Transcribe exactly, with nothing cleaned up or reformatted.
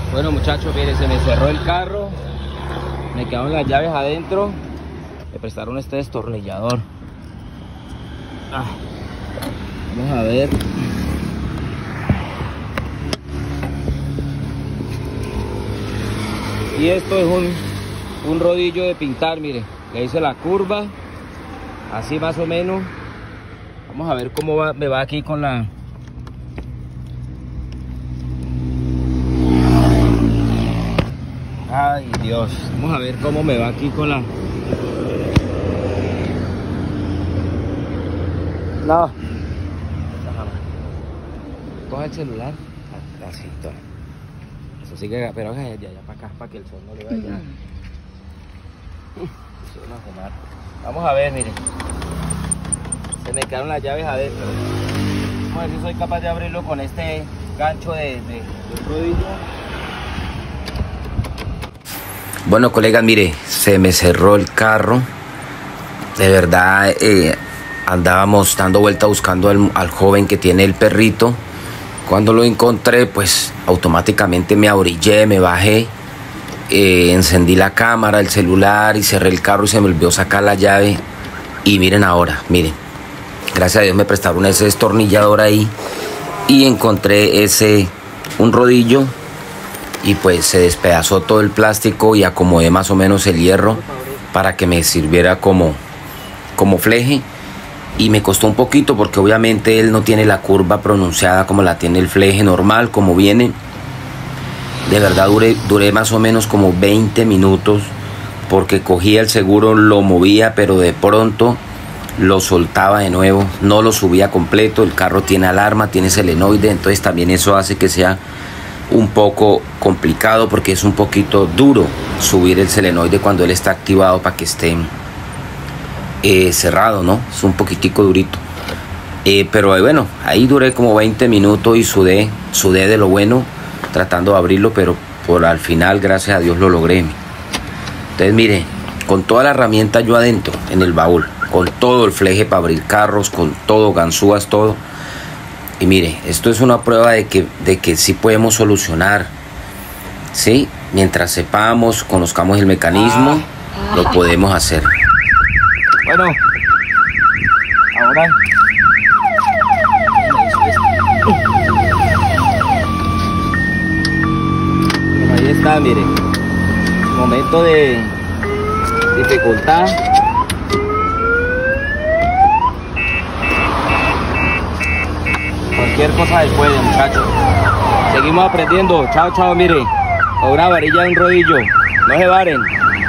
Bueno muchachos, miren, se me cerró el carro, me quedaron las llaves adentro, me prestaron este destornillador. Ah, vamos a ver. Y esto es un, un rodillo de pintar, mire, le hice la curva, así más o menos. Vamos a ver cómo va, me va aquí con la... Ay Dios, vamos a ver cómo me va aquí con la... No. Coge el celular, así, todo. Eso sí que, pero de allá, allá para acá, para que el sol no le vaya. Vamos a ver, miren. Se me quedaron las llaves adentro. Vamos a ver si soy capaz de abrirlo con este gancho de, de, de rodillo. Bueno, colegas, mire, se me cerró el carro. De verdad, eh, andábamos dando vuelta buscando al, al joven que tiene el perrito. Cuando lo encontré, pues automáticamente me abrillé, me bajé, eh, encendí la cámara, el celular y cerré el carro y se me olvidó sacar la llave. Y miren ahora, miren, gracias a Dios me prestaron ese destornillador ahí y encontré ese, un rodillo. Y pues se despedazó todo el plástico y acomodé más o menos el hierro para que me sirviera como, como fleje. Y me costó un poquito porque obviamente él no tiene la curva pronunciada como la tiene el fleje normal, como viene. De verdad duré, duré más o menos como veinte minutos porque cogía el seguro, lo movía, pero de pronto lo soltaba de nuevo. No lo subía completo, el carro tiene alarma, tiene solenoide, entonces también eso hace que sea un poco complicado porque es un poquito duro subir el solenoide cuando él está activado para que esté eh, cerrado, ¿no? Es un poquitico durito. Eh, pero eh, bueno, ahí duré como veinte minutos y sudé, sudé de lo bueno tratando de abrirlo, pero por al final, gracias a Dios, lo logré. Entonces, mire, con toda la herramienta yo adentro, en el baúl, con todo el fleje para abrir carros, con todo, ganzúas, todo. Y mire, esto es una prueba de que, de que sí podemos solucionar, ¿sí? Mientras sepamos, conozcamos el mecanismo, lo podemos hacer. Bueno, ahora... Bueno, ahí está, mire. Momento de dificultad. Cualquier cosa después, muchachos. Seguimos aprendiendo. Chao, chao, mire. Con una varilla de un rodillo. No se varen.